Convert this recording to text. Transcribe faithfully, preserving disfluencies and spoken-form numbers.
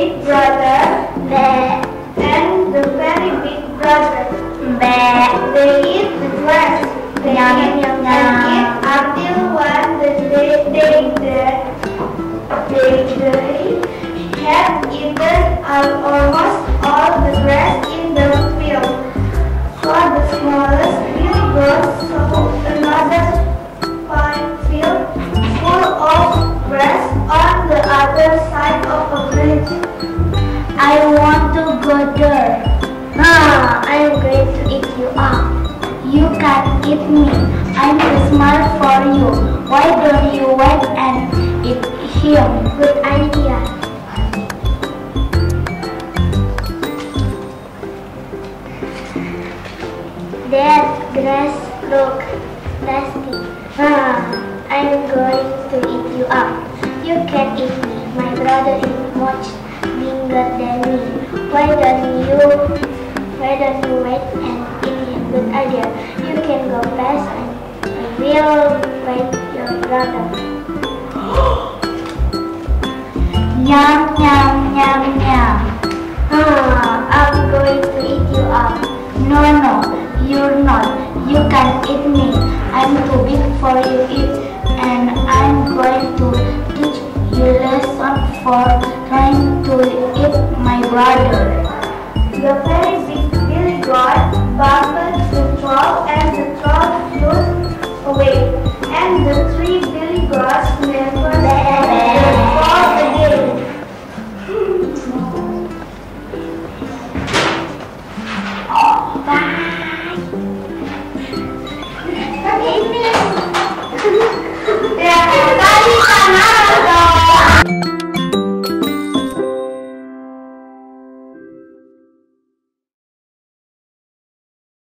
big brother and the very big brother. They eat the grass. They eat and eat until one day they they they have eaten almost all the grass in the field. For the smallest Billy goat saw another fine field full of grass on the other side of a bridge. I want to go there. Ah, I am going to eat you up. You can't eat me. I'm too small for you. Why don't you wait and eat him? Good idea. That grass look nasty. Ah, I'm going to eat you up. You can't eat me. My brother is much bigger than me. Why don't you why don't you wait and eat him? Good idea. You can go fast and I will wait your brother. Yum yum yum yum. Ah, I'm going to eat you up. No no, you're not. You can't eat me. I'm too big for you eat, and I'm going to teach you lesson for trying to eat my brother. The very big Billy goat bumped the troll and the troll flew away. And the three Billy goats never fought again. Bye. Ya, tadi sana dong.